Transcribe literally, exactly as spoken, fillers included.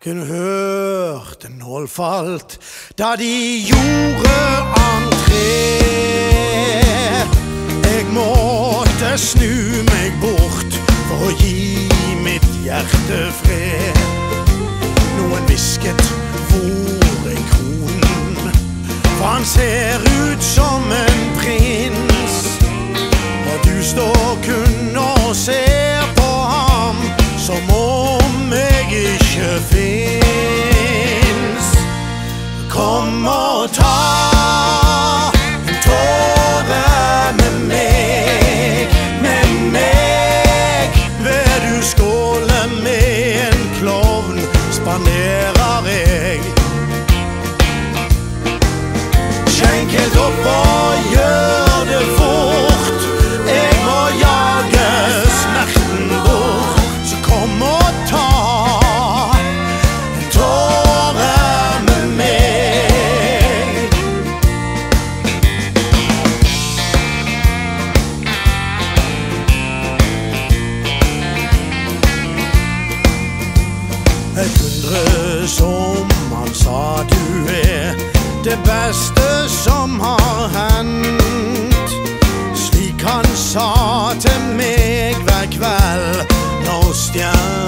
Kunne hørt en nål falt da de gjorde entré. Jeg måtte snu meg bort for å gi mitt hjerte fred. Noen visket hvor er kronen, for han ser ut som en prins. Og du står kun og ser på ham som om jeg ikke finnes. Kom og ta en tåre med meg, med meg. Vil du skåle med en klovn, spanderer jeg. Skjenk helt opp og gjør det fort. Jeg må jage smerten bort. Så kom og ta en tåre med meg. Et hundre som han sa du er det beste som har hendt. Slik han sa til meg hver kveld når stjernen